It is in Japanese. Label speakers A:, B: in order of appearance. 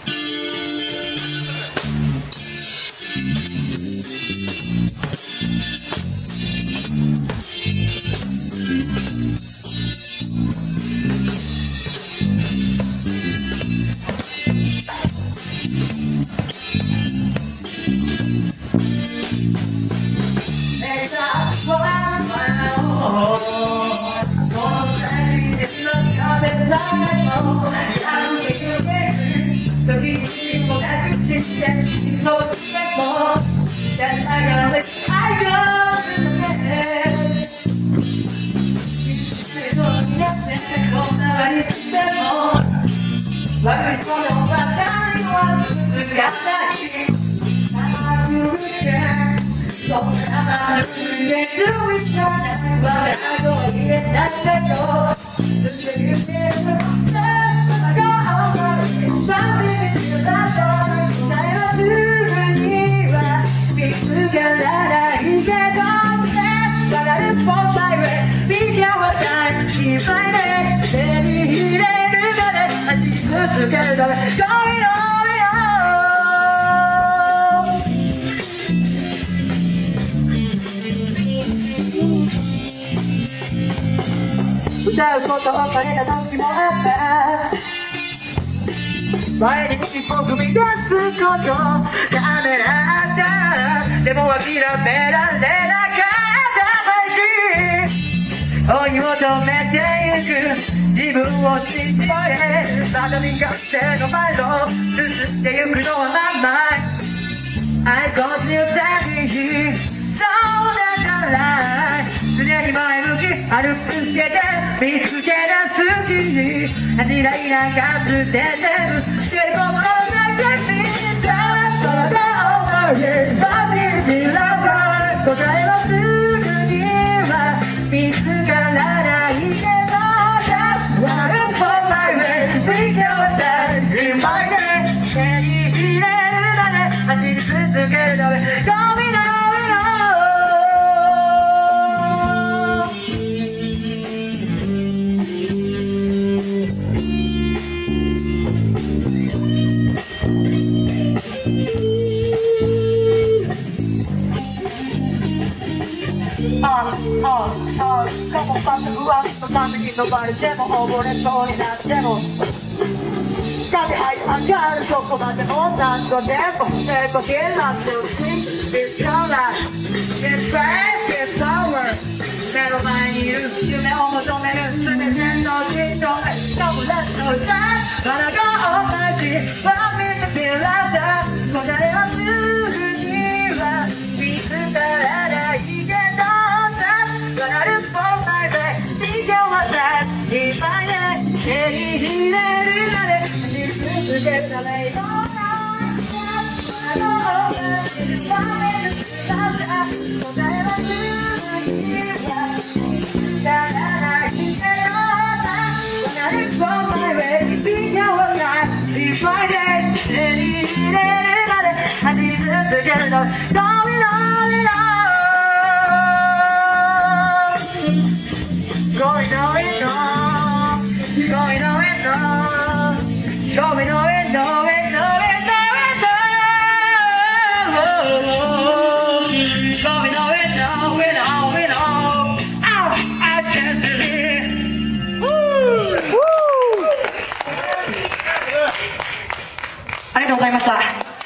A: 歌うことをされた時もあった前に一歩踏み出すことダメだったでも諦められなかった追い求めてゆく自分を信じてまだ身勝手の前を進んでゆくのはまんまI got you daddy そうだから常に前向き歩き続けて見つけ出す君恥じらいながら捨ててる心の中に体を思いバビリラバー答えはすぐには見つからないけど Running for my way Take your time in my way 手に入れるまで走り続けるため Go me now過去さんの不安のために呼ばれても溺れそうになっても風合い上がるそこまでも何度でも成功になってほしい It's your life It's fast It's over 目の前にいる夢を求める全ての人へかぶれの歌花が同じ One minute be like that 答えはすぐには見つからないけどRunning for my way 逃げはない今へ手に入れるまで走り続けるために答えはすぐには見つからないけど Running for my way 逃げはない今へ手に入れるまで走り続けるためGoing nowhere, no. Going nowhere, no. Going nowhere, nowhere, nowhere, nowhere, Going nowhere, nowhere, nowhere, no. Ow, I can't believe. Woo! ありがとうございました。